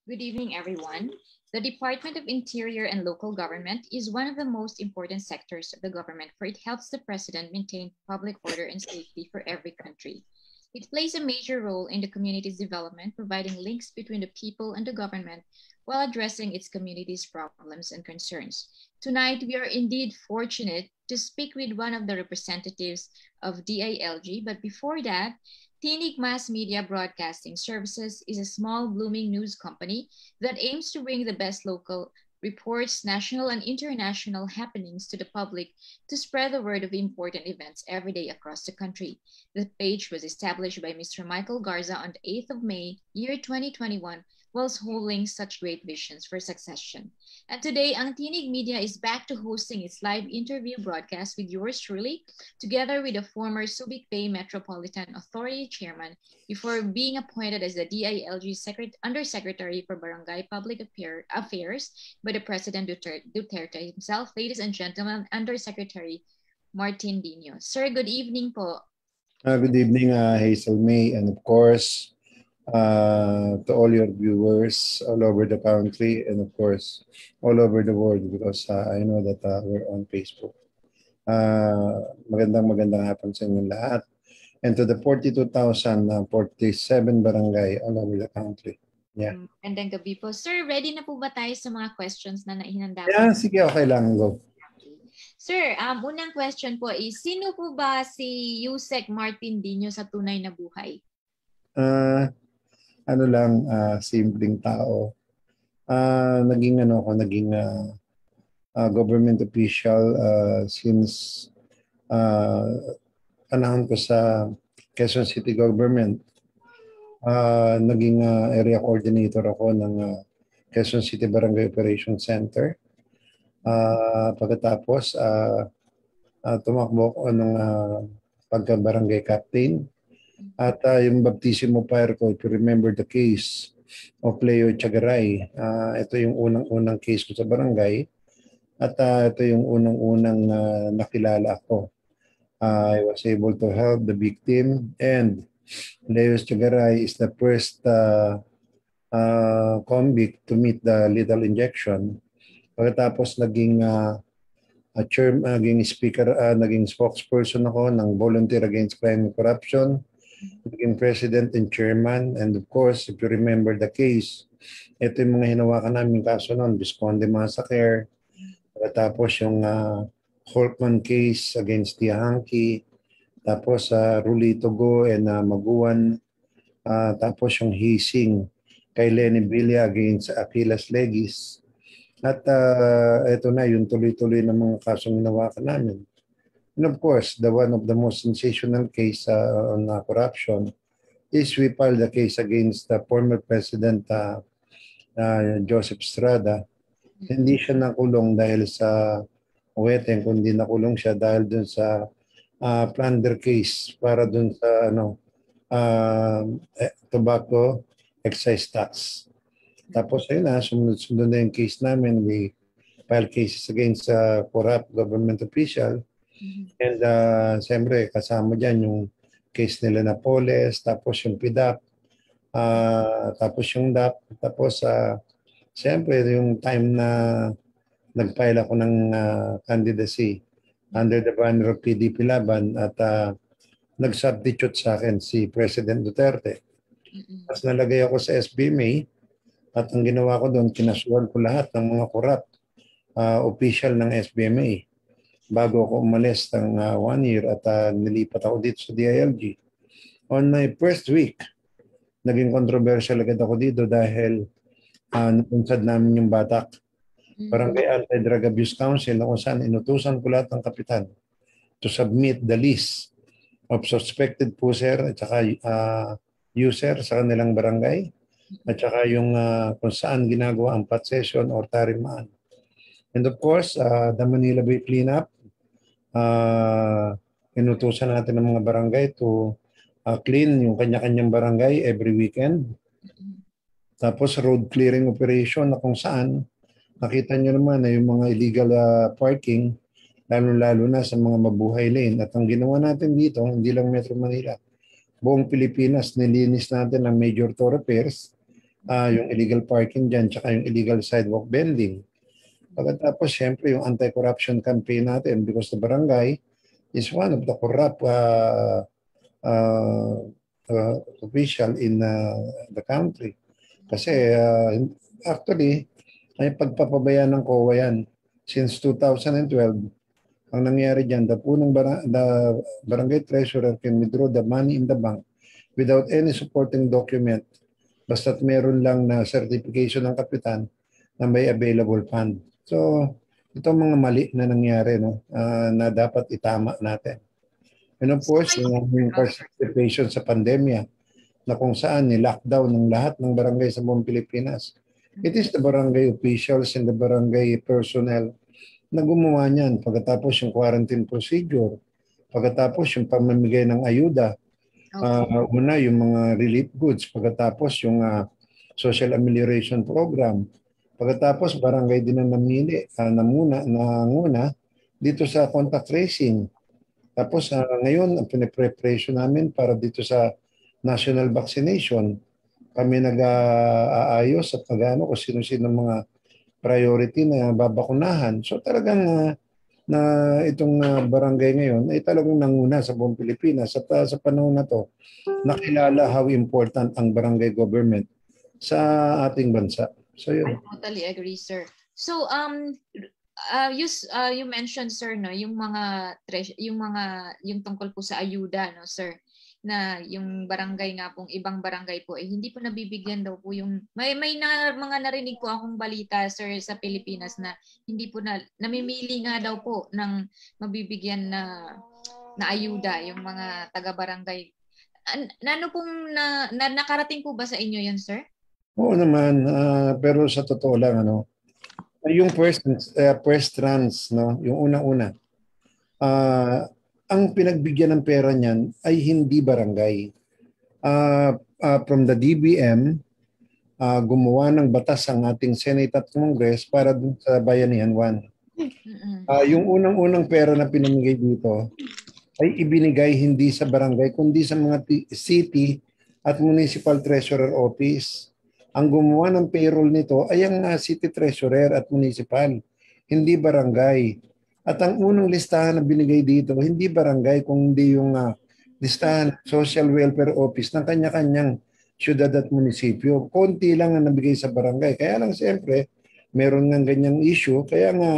Good evening, everyone. The Department of Interior and Local Government is one of the most important sectors of the government, for it helps the president maintain public order and safety for every country. It plays a major role in the community's development, providing links between the people and the government while addressing its community's problems and concerns. Tonight, we are indeed fortunate to speak with one of the representatives of DILG, but before that, Tinig Media Broadcasting Services is a small blooming news company that aims to bring the best local reports, national and international happenings to the public to spread the word of important events every day across the country. The page was established by Mr. Michael Garza on the 8th of May, year 2021, whilst holding such great visions for succession. And today, ang Tinig Media is back to hosting its live interview broadcast with yours truly, together with the former Subic Bay Metropolitan Authority Chairman, before being appointed as the DILG Undersecretary for Barangay Public Affairs by the President Duterte himself. Ladies and gentlemen, Undersecretary Martin Diño. Sir, good evening po. Good evening, Hazel May, and of course, to all your viewers all over the country and of course, all over the world, because I know that we're on Facebook. Magandang hapon sa inyo lahat. And to the 42,047 barangay all over the country. Yeah. Magandang gabi po. Sir, ready na po ba tayo sa mga questions na nahinanda? Yeah, sige, okay lang. Go. Sir, unang question po is, sino po ba si USEC Martin Diño sa tunay na buhay? Simpleng tao. Naging government official since panahon ko sa Quezon City Government. Naging area coordinator ako ng Quezon City Barangay Operations Center. Pagkatapos, tumakbo ako ng pagka-barangay captain. At yung baptismo fire ko, if you remember the case of Leo Chagaray, ito yung unang case ko sa barangay. At ito yung unang nakilala ako. I was able to help the victim, and Leo Chagaray is the first convict to meet the lethal injection. Pagkatapos naging naging spokesperson ako ng Volunteer Against Crime and Corruption, naging president and chairman, and of course, if you remember the case, ito yung mga hinawakan namin kaso noon, Visconde Massacre, tapos yung Holtman case against Tihanki, tapos Rulito Go and Maguan, tapos yung Hising kay Lenny Villa against Aquilas Legis. At ito na yung tuloy-tuloy na mga kasong hinawakan namin. And of course, one of the most sensational case on corruption is we filed the case against the former President Joseph Estrada. Hindi siya nakulong dahil sa weteng, kundi nakulong siya dahil dun sa plunder case para dun sa tobacco excise tax. Tapos ayun na, sumunod na yung case namin. We filed cases against corrupt government official. And siyempre, kasama dyan yung case nila na Poles, tapos yung PDAP, tapos yung DAP, tapos siyempre yung time na nag-file ako ng candidacy under the banner of PDP Laban at nag-substitute sa akin si President Duterte. Tapos nalagay ako sa SBMA at ang ginawa ko doon, kinasuhan ko lahat ng mga corrupt official ng SBMA bago ako umalis ng 1 year at nilipat ako dito sa DILG. On my first week, naging controversial agad ako dito dahil napunsad namin yung Batak. Barangay Anti-Drug Abuse Council na kung saan inutusan ko lahat ng kapitan to submit the list of suspected poser at saka user sa kanilang barangay at saka yung kung saan ginagawa ang pot session or tarimaan. And of course, the Manila Bay Cleanup, inutusan natin ng mga barangay to clean yung kanya-kanyang barangay every weekend. Tapos road clearing operation na kung saan nakita nyo naman na yung mga illegal parking, lalo-lalo na sa mga mabuhay lane. At ang ginawa natin dito, hindi lang Metro Manila, buong Pilipinas, nilinis natin ang major thoroughfares yung illegal parking dyan, tsaka yung illegal sidewalk bending. Pagkatapos, syempre, yung anti-corruption campaign natin because the barangay is one of the corrupt uh, official in the country. Kasi actually, ay pagpapabayaan ng COA yan. Since 2012, ang nangyari dyan, the barangay treasurer can withdraw the money in the bank without any supporting document basta't meron lang na certification ng kapitan na may available fund. So, itong mga mali na nangyari, no, na dapat itama natin. And of course, yung participation sa pandemya na kung saan ni-lockdown ng lahat ng barangay sa buong Pilipinas. It is the barangay officials and the barangay personnel na gumawa niyan. Pagkatapos yung quarantine procedure, pagkatapos yung pamamigay ng ayuda, una yung mga relief goods, pagkatapos yung social amelioration program, pagkatapos barangay din ang namili, nanguna dito sa contact tracing. Tapos ngayon, ang pinipreparation namin para dito sa national vaccination, kami nag-aayos at nag-ano kung sino-sino mga priority na babakunahan. So talagang na itong barangay ngayon ay talagang nanguna sa buong Pilipinas at sa panahon na to, nakilala how important ang barangay government sa ating bansa. So yun. I totally agree, sir. So you mentioned, sir, no, yung tungkol po sa ayuda, no, sir, na yung barangay nga pong ibang barangay po hindi po nabibigyan daw po yung mga narinig po akong balita, sir, sa Pilipinas na hindi po namimili nga daw po ng mabibigyan na ayuda yung mga taga-barangay. Ano pong nakarating po ba sa inyo yan, sir? Oo naman, pero sa totoo lang, yung first trans, no, yung una-una, ang pinagbigyan ng pera niyan ay hindi barangay. From the DBM, gumawa ng batas ang ating Senate at Congress para dun sa Bayanihan 1. Yung unang-unang pera na pinamigay dito ay ibinigay hindi sa barangay kundi sa mga city at municipal treasurer office. Ang gumawa ng payroll nito ay ang city treasurer at municipal, hindi barangay. At ang unang listahan na binigay dito, hindi barangay, kundi yung listahan social welfare office ng kanya-kanyang syudad at munisipyo. Konti lang ang nabigay sa barangay. Kaya lang siyempre, meron ng ganyang issue. Kaya nga,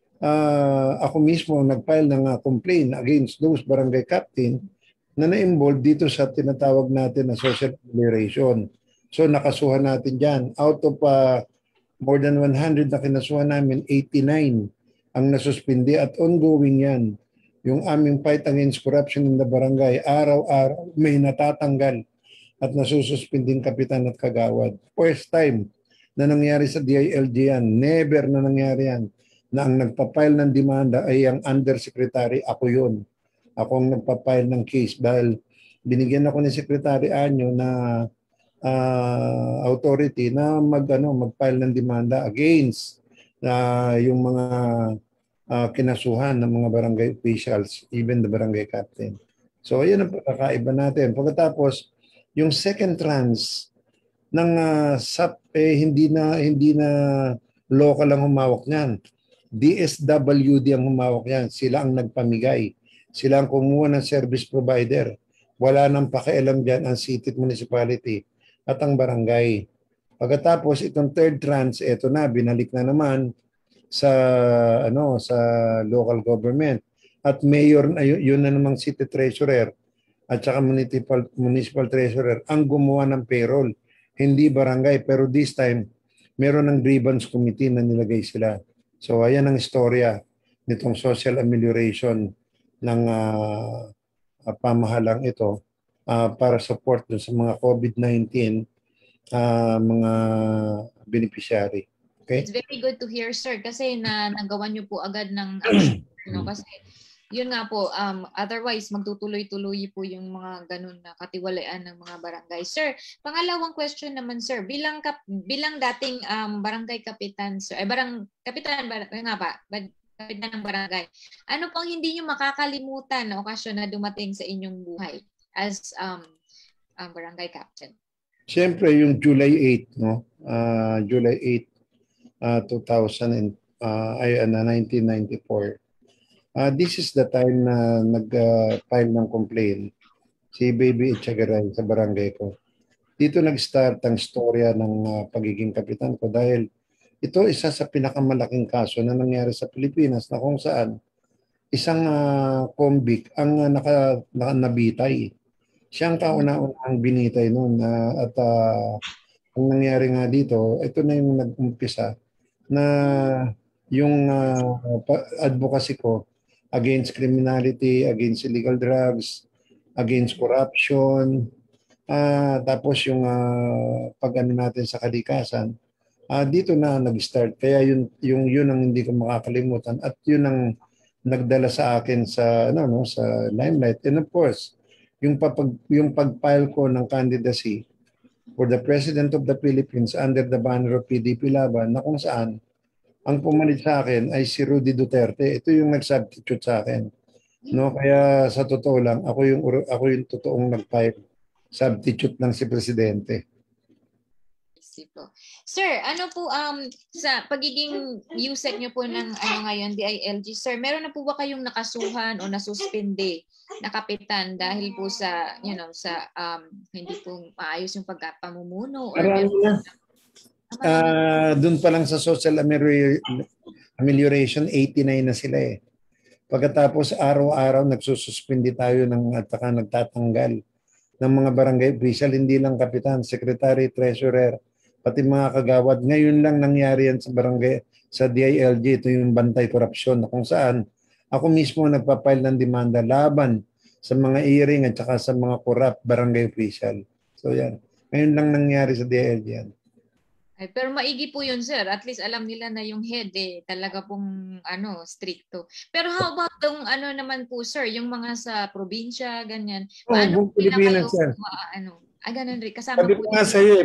ako mismo nag-file ng complaint against those barangay captain na na-involve dito sa tinatawag natin na social amelioration. So nakasuhan natin dyan. Out of more than 100 na kinasuhan namin, 89 ang nasuspindi at ongoing yan. Yung aming fight against corruption in the barangay, araw-araw may natatanggal at nasususpinding kapitan at kagawad. First time na nangyari sa DILG yan. Never na nangyari yan. Na ang nagpapile ng demanda ay ang undersecretary, ako yun. Ako ang nagpapile ng case dahil binigyan ako ni Secretary Anyo na authority na mag-file ng demanda against yung mga kinasuhan ng mga barangay officials, even the barangay captain. So, yun ang pagkakaiba natin. Pagkatapos, yung second trans ng SAP, hindi na local ang humawak niyan. DSWD ang humawak niyan. Sila ang nagpamigay. Sila ang kumuha ng service provider. Wala nang pakialam diyan ang city at municipality at ang barangay. Pagkatapos, itong third trans, eto na, binalik na naman sa sa local government at mayor yun na namang city treasurer at saka municipal treasurer ang gumawa ng payroll, hindi barangay. Pero this time meron ng grievance committee na nilagay sila. So ayan ang istorya nitong social amelioration ng pamahalang ito para support dun sa mga COVID-19 mga beneficiary. Okay? It's very good to hear, sir, kasi nagawa niyo po agad ng action, kasi yun nga po, otherwise magtutuloy-tuloy po yung mga ganun na katiwalaan ng mga barangay. Sir, pangalawang question naman, sir, bilang dating barangay kapitan, sir, kapitan ng barangay, ano pang hindi niyo makakalimutan na okasyon na dumating sa inyong buhay as barangay captain? Siyempre, yung July 8, no? July 8, 2000 and, 1994. This is the time na nag-file ng complaint si Baby Echegaray sa barangay ko. Dito nag-start ang storya ng pagiging kapitan ko dahil ito isa sa pinakamalaking kaso na nangyari sa Pilipinas na kung saan isang convict ang nabitay. Siya ang kauna-unang binitay noon at ang nangyari nga dito, ito na yung nag-umpisa na yung advocacy ko against criminality, against illegal drugs, against corruption, tapos yung pag-ano natin sa kalikasan, dito na nag-start. Kaya yun ang hindi ko makakalimutan at yun ang nagdala sa akin sa sa limelight. And of course, yung pag-file ko ng candidacy for the President of the Philippines under the banner of PDP Laban na kung saan ang pumalit sa akin ay si Rudy Duterte. Ito yung nag-substitute sa akin. No, kaya sa totoo lang, ako yung totoong nag-file. Substitute lang si Presidente. Sir, ano po sa pagiging USEC nyo po ng ngayon DILG, sir, meron na po ba kayong nakasuhan o nasuspende na kapitan dahil po sa sa hindi po maayos yung pagpamumuno or doon pa lang sa social amelioration 89 na sila eh. Pagkatapos araw-araw nagsususpindi tayo at saka nagtatanggal ng mga barangay official, hindi lang kapitan, secretary, treasurer, pati mga kagawad. Ngayon lang nangyari yan sa barangay, sa DILG, ito yung bantay korupsyon na kung saan ako mismo nagpapile ng demanda laban sa mga hearing at saka sa mga corrupt barangay official. So yan, ngayon lang nangyari sa DILG yan. Ay, pero maigi po yun, sir. At least alam nila na yung head talaga pong stricto. Pero how about yung naman po, sir, yung mga sa probinsya, ganyan. Paano po nila kayo ganun rin. Kasama sabi ko nga sa'yo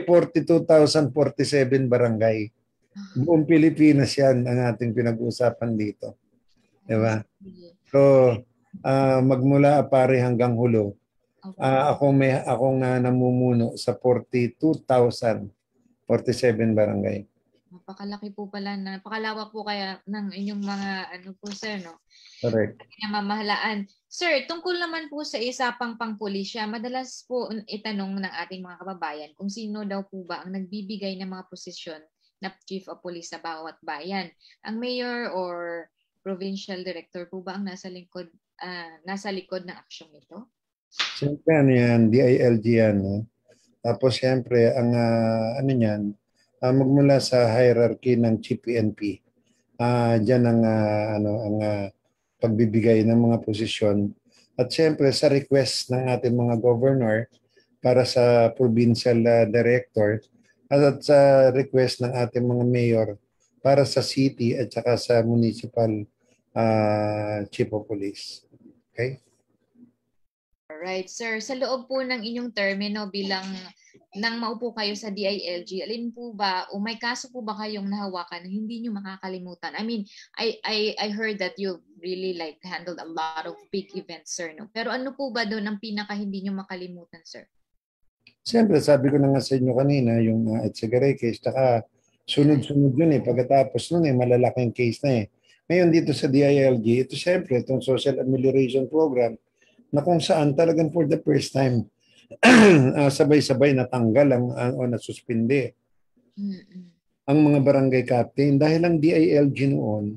42,047 barangay. Buong Pilipinas yan ang ating pinag-uusapan dito. Diba? So, magmula Apare hanggang Hulo, akong namumuno sa 42,047 barangay. Napakalaki po pala, napakalawak po kaya ng inyong mga po, sir, no? Correct. Mamahalaan. Sir, tungkol naman po sa isapang pangpulisya, madalas po itanong ng ating mga kababayan kung sino daw po ba ang nagbibigay ng mga posisyon na chief of police sa bawat bayan. Ang mayor or provincial director po ba ang nasa likod ng aksyong ito? Siyempre, yan, DILG yan. No? Tapos siyempre, ang magmula sa hierarchy ng Chief PNP, diyan ang pagbibigay ng mga posisyon. At siyempre, sa request ng ating mga governor para sa provincial director at sa request ng ating mga mayor para sa city at saka sa municipal chief of police. Okay? Alright, sir. Sa loob po ng inyong termino bilang nang maupo kayo sa DILG, alin po ba o may kaso po ba kayong nahawakan na hindi nyo makakalimutan? I mean, I heard that you really handled a lot of big events, sir. No? Pero ano po ba doon ang pinaka hindi nyo makalimutan, sir? Siyempre, sabi ko na nga sa inyo kanina, yung Echegaray case, taka sunod-sunod yun Pagkatapos nun malalaking case na Ngayon dito sa DILG, ito siyempre, itong social amelioration program, na kung saan talagang for the first time, sabay-sabay natanggal o nasuspindi ang mga barangay captain dahil ang DILG noon,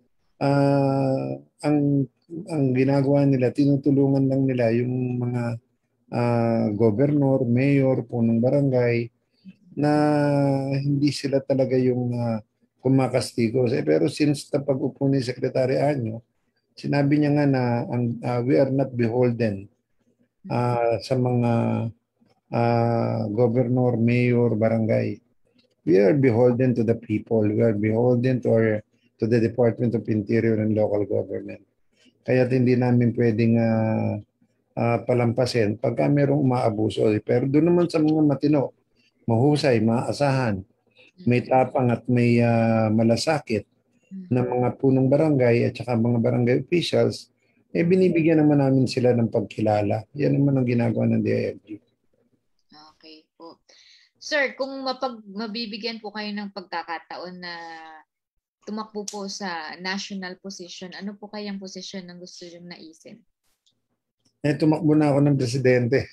ang ginagawa nila, tinutulungan lang nila yung mga gobernur, mayor, punong barangay na hindi sila talaga yung kumakastigo. Pero since pag-upo ni Secretary Anyo, sinabi niya nga na we are not beholden sa mga governor, mayor, barangay. We are beholden to the people. We are beholden to the Department of Interior and Local Government. Kaya hindi namin pwedeng palampasin pagka merong umaabuso. Pero doon naman sa mga matino, mahusay, maasahan, may tapang at may malasakit ng mga punong barangay at saka mga barangay officials, binibigyan naman namin sila ng pagkilala. Yan naman ang ginagawa ng DILG. Okay po. Sir, kung mabibigyan po kayo ng pagkakataon na tumakbo po sa national position, ano po kayang posisyon ng gusto niyong naisin? Tumakbo na ako ng presidente.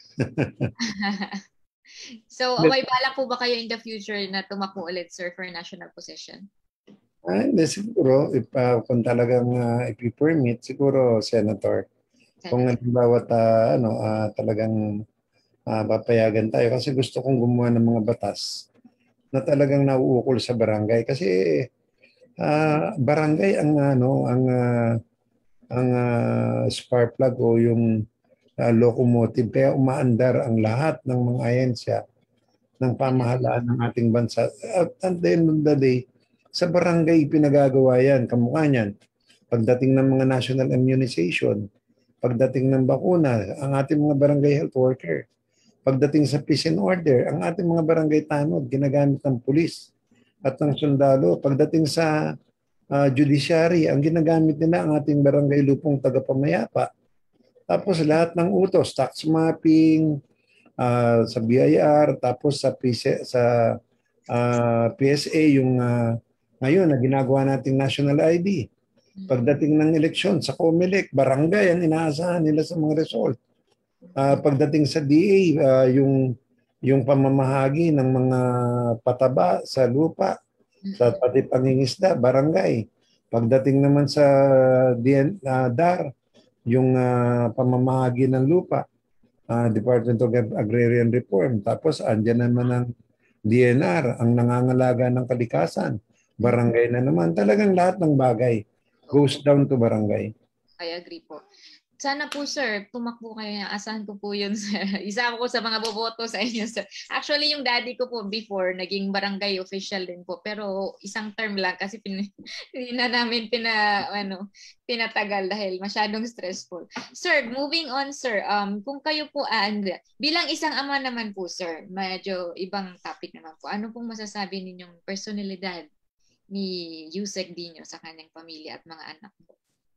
So, may balak po ba kayo in the future na tumakbo ulit, sir, for national position? Hindi, siguro, kung talagang ipi-permit, siguro, Senator. Kung halimbawa talagang papayagan tayo. Kasi gusto kong gumawa ng mga batas na talagang nauukol sa barangay. Kasi barangay ang spark plug o yung locomotive. Kaya umaandar ang lahat ng mga ahensya ng pamahalaan ng ating bansa. At the end of the day, sa barangay pinagagawa yan, kamukha niyan. Pagdating ng mga national immunization, pagdating ng bakuna, ang ating mga barangay health worker. Pagdating sa peace and order, ang ating mga barangay tanod, ginagamit ng pulis at ng sundalo. Pagdating sa judiciary, ang ginagamit nila ang ating barangay lupong tagapamayapa. Tapos lahat ng utos, tax mapping, sa BIR, tapos sa PSA, yung ngayon na ginagawa nating national ID. Pagdating ng eleksyon sa COMELEC, barangay ang inaasahan nila sa mga result. Pagdating sa DA, yung pamamahagi ng mga pataba sa lupa, sa pati pangingisda, barangay. Pagdating naman sa DAR, yung pamamahagi ng lupa, Department of Agrarian Reform. Tapos andyan naman ang DNR, ang nangangalaga ng kalikasan. Barangay na naman. Talagang lahat ng bagay goes down to barangay. I agree po. Sana po, sir, tumakbo kayo. Asahan ko po yun, sir. Isa ko sa mga boboto sa inyo, sir. Actually, yung daddy ko po before, naging barangay official din po. Pero isang term lang kasi hindi na namin pinatagal dahil masyadong stressful. Sir, moving on, sir. Kung kayo po, bilang isang ama naman po, sir, medyo ibang topic naman po. Ano pong masasabi ninyong personalidad ni USEC Diño sa kanyang pamilya at mga anak po?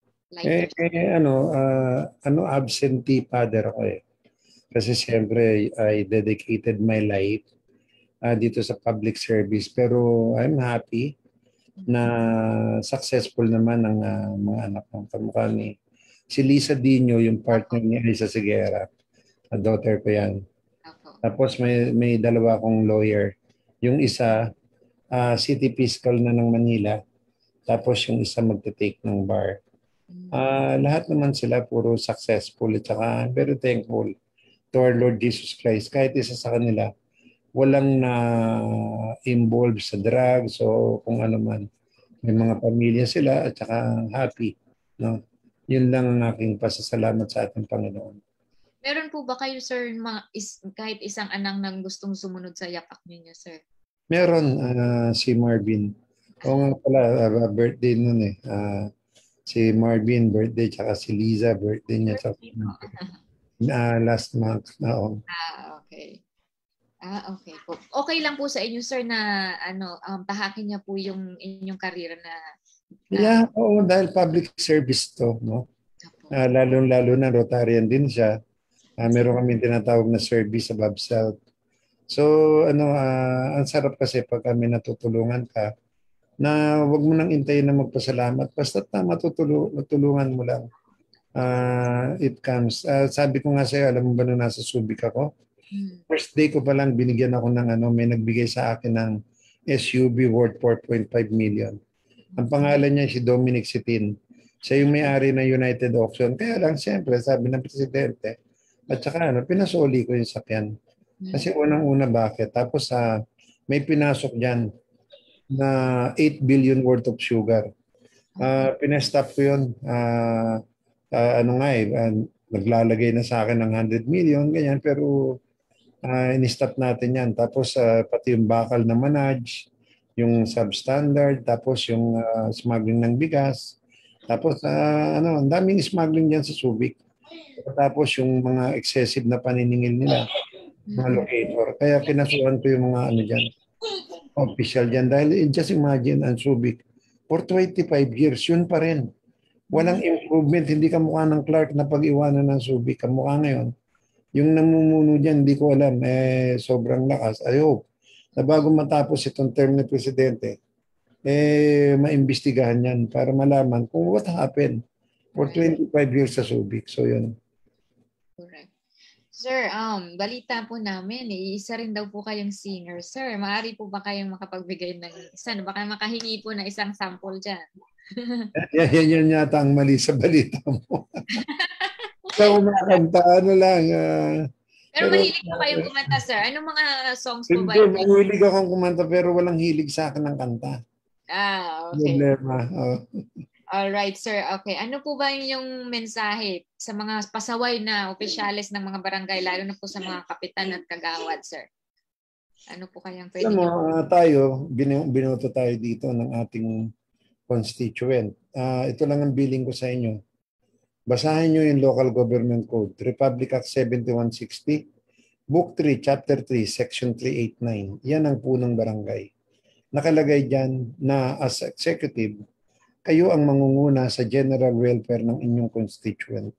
Absentee father ako eh. Kasi siyempre, I dedicated my life dito sa public service. Pero I'm happy na successful naman ang mga anak ng kamukha ni si Lisa Diño, yung partner ni Elisa Sigera. Daughter ko yan. Tapos may dalawa akong lawyer. Yung isa, city fiscal na ng Manila. Tapos yung isa magte-take ng bar. Lahat naman sila puro successful at saka very thankful to our Lord Jesus Christ. Kahit isa sa kanila, walang na-involve sa drugs o kung ano man. May mga pamilya sila at saka happy. No? Yun lang ang aking pasasalamat sa ating Panginoon. Meron po ba kayo, sir, kahit isang anak nang gustong sumunod sa yapak ninyo, sir? Meron, si Marvin. O nga pala, birthday nun eh. Si Marvin, birthday, tsaka si Liza, birthday niya. Last month. Okay. Okay po. Okay lang po sa inyo, sir, na tahakin niya po yung inyong karera na... Yeah, oo, dahil public service to, no? Lalo na Rotarian din siya. Meron kami tinatawag na service above self. So, ang sarap kasi pag kami natutulungan ka, na wag mo nang intayin na magpasalamat. Basta matutulungan mo lang. It comes. Sabi ko nga sa'yo, alam mo ba nung nasa Subic ako? First day ko pa lang binigyan ako ng may nagbigay sa akin ng SUV worth 4.5 million. Ang pangalan niya si Dominic Sitin. Siya yung may-ari ng United Auction. Kaya lang, siyempre, sabi ng presidente, at saka pinasoli ko yung sakyan. Kasi unang-una bakit? Tapos may pinasok dyan na 8 billion worth of sugar. Pinestop ko yun. Naglalagay na sa akin ng 100 million, ganyan. Pero in-stop natin yan. Tapos pati yung bakal na manage, yung substandard, tapos yung smuggling ng bigas. Tapos ang daming smuggling dyan sa Subic. Tapos yung mga excessive na paniningil nila, mga locator. Kaya kinasuhan ko yung mga dyan, official dyan. Dahil just imagine, ang Subic, for 25 years, yun pa rin. Walang improvement. Hindi kamukha ng Clark na pag-iwanan ng Subic. Kamukha ngayon. Yung namumuno dyan, hindi ko alam, sobrang lakas. I hope na bago matapos itong term ni Presidente, maimbestigahan yan para malaman kung what happened for 25 years sa Subic. So yun. Correct. Sir, balita po namin, isa rin daw po kayong singer. Sir, maaari po ba kayong makapagbigay ng isa? Baka makahingi po ng isang sample dyan. Yan yata ang mali sa balita mo. So, kumakanta, ano lang. Pero mahilig po kayong kumanta, sir. Anong mga songs po ba? Hindi, mahilig akong kumanta pero walang hilig sa akin ng kanta. Okay. Problema. Alright, sir. Okay. Ano po ba yung mensahe sa mga pasaway na opisyales ng mga barangay, lalo na po sa mga kapitan at kagawad, sir? Ano po kayang pwede nyo? Tayo, binoto tayo dito ng ating constituent. Ito lang ang billing ko sa inyo. Basahin nyo yung Local Government Code, Republic Act 7160, Book 3, Chapter 3, Section 389. Yan ang punong barangay. Nakalagay dyan na as executive, kayo ang mangunguna sa general welfare ng inyong constituent.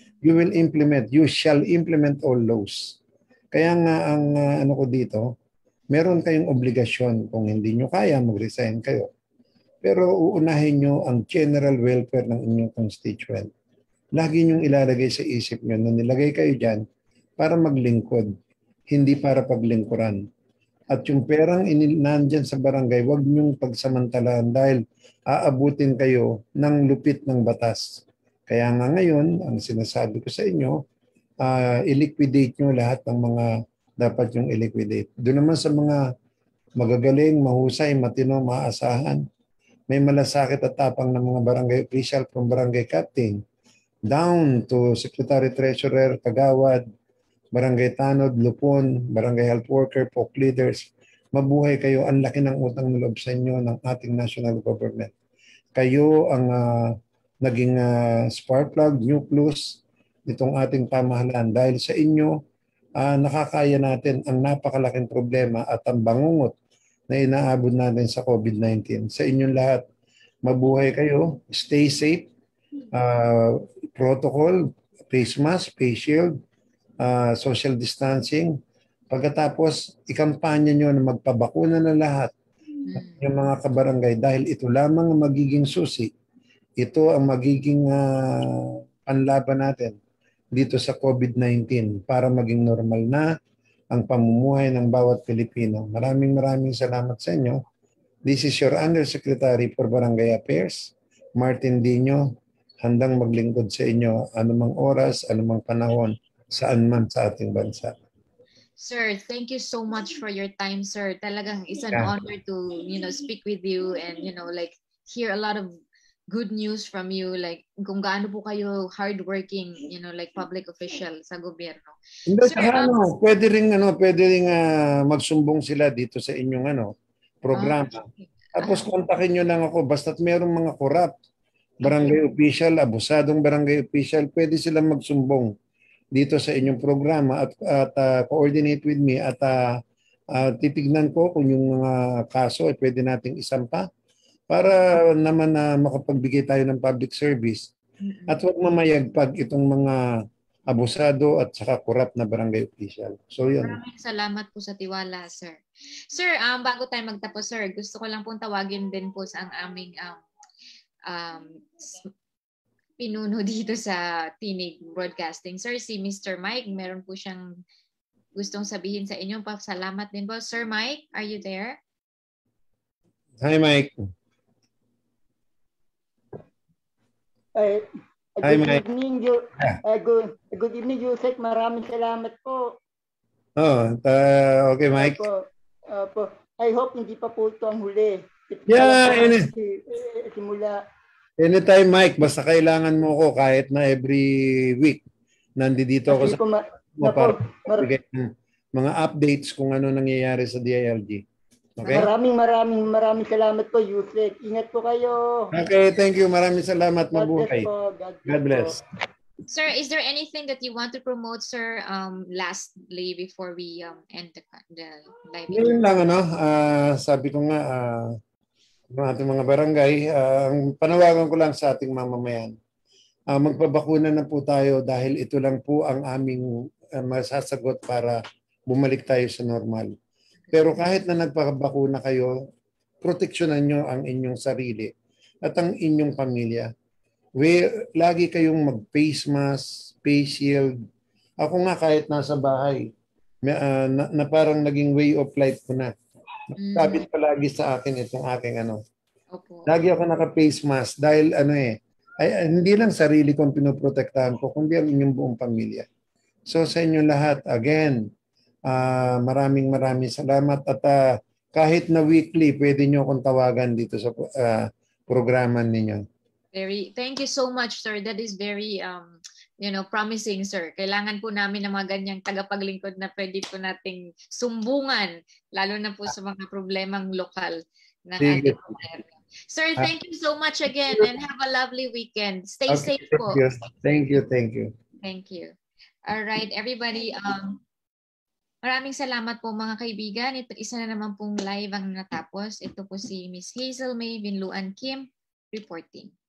You shall implement all laws. Kaya nga ang ano ko dito, meron kayong obligasyon. Kung hindi nyo kaya, mag-resign kayo. Pero uunahin nyo ang general welfare ng inyong constituent. Lagi nyong ilalagay sa isip nyo na nilagay kayo dyan para maglingkod, hindi para paglingkuran. At yung perang nandyan sa barangay, huwag nyong pagsamantalaan dahil aabutin kayo ng lupit ng batas. Kaya nga ngayon, ang sinasabi ko sa inyo, i-liquidate nyo lahat ng mga dapat yung i-liquidate. Doon naman sa mga magagaling, mahusay, matino, maasahan, may malasakit at tapang ng mga barangay official from barangay captain down to secretary treasurer, kagawad, barangay tanod, lupon, barangay health worker, POC leaders. Mabuhay kayo. Ang laki ng utang na loob sa inyo ng ating national government. Kayo ang naging spark plug, nucleus nitong ating pamahalaan. Dahil sa inyo, nakakaya natin ang napakalaking problema at ang bangungot na inaabot natin sa COVID-19. Sa inyong lahat, mabuhay kayo. Stay safe. Protocol, face mask, face shield, social distancing. Pagkatapos, ikampanya nyo na magpabakuna na lahat ng mga kabarangay dahil ito lamang ang magiging susi. Ito ang magiging panlaban natin dito sa COVID-19 para maging normal na ang pamumuhay ng bawat Pilipino. Maraming salamat sa inyo. This is your Undersecretary for Barangay Affairs, Martin Diño, handang maglingkod sa inyo anumang oras, anumang panahon, saan man sa ating bansa. Sir, thank you so much for your time, sir. Talagang it's an honor to, speak with you and, hear a lot of good news from you, like kung gaano po kayo hardworking, like public official sa gobyerno. Hindi, sir, pwede ring magsumbong sila dito sa inyong programa. Tapos kontakin nyo lang ako, basta't merong mga corrupt, barangay official, abusadong barangay official, pwede silang magsumbong dito sa inyong programa at coordinate with me at titignan ko kung yung mga kaso ay pwede nating isampa para naman makapagbigay tayo ng public service at huwag mamayagpag itong mga abusado at saka corrupt na barangay official. So yun. Maraming salamat po sa tiwala, sir. Sir, bago tayo magtapos, sir, gusto ko lang pong tawagin din po sa aming pinuno dito sa Tinig Broadcasting. Sir, si Mr. Mike, meron po siyang gustong sabihin sa inyo. Salamat din po. Sir Mike, are you there? Hi, Mike. Hi, Mike. Good evening, USEC. Maraming salamat po. Okay, Mike. I hope hindi pa po ito ang huli. Simula. Anytime, Mike. Basta kailangan mo ko kahit na every week. Nandito ako sa mga updates kung ano nangyayari sa DILG. Okay? Maraming salamat po, Yusek. Ingat po kayo. Okay, thank you. Maraming salamat. Mabuhay. God bless. Sir, is there anything that you want to promote, sir, lastly before we end the live? Yun lang, sabi ko nga, ng ating mga barangay, ang panawagan ko lang sa ating mamamayan, magpabakuna na po tayo dahil ito lang po ang aming masasagot para bumalik tayo sa normal. Pero kahit na nagpapabakuna kayo, proteksyonan nyo ang inyong sarili at ang inyong pamilya. Lagi kayong mag-face mask, face shield. Ako nga kahit nasa bahay, na parang naging way of life ko na. Sabit palagi sa akin itong aking ano. Opo. Lagi ako naka-face mask dahil hindi lang sarili kong pinoprotektahan ko, kundi ang inyong buong pamilya. So sa inyo lahat, again, maraming salamat at kahit na weekly, pwede nyo akong tawagan dito sa programa ninyo. Thank you so much, sir. That is very promising, sir. Kailangan po namin ng mga ganyang tagapaglingkod na pwede po nating sumbungan, lalo na po sa mga problemang lokal ng ating gobyerno. Sir, thank you so much again and have a lovely weekend. Stay safe po. Thank you. Thank you. All right, everybody. Maraming salamat po mga kaibigan. Ito isa na naman pong live ang natapos. Ito po si Miss Hazel May Binluan Kim reporting.